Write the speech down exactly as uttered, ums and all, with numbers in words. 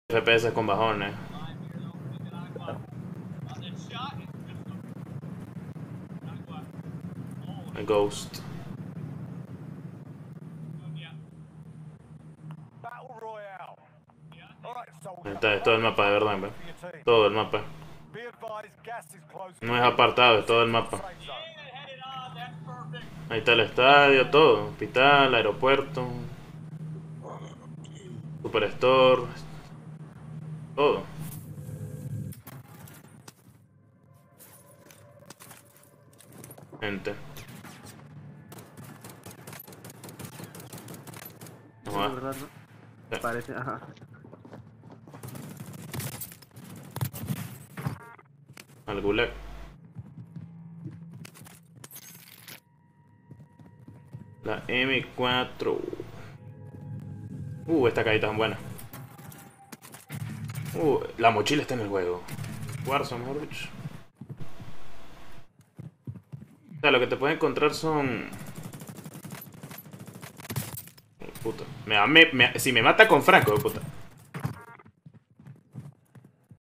F P S con bajones. El Ghost. Está, es todo el mapa de verdad, ¿ve? Todo el mapa. No es apartado, es todo el mapa. Ahí está el estadio, todo. Hospital, aeropuerto. Superstore. Todo. Gente. No va. ¿Verdad, no? Sí. Parece, ajá. Al gulag. La M cuatro. Uh, esta caída tan buena. Uh, la mochila está en el juego. Warzone, mejor dicho. O sea, lo que te puedes encontrar son... Puta. Me, me, me, si me mata con Franco, puta.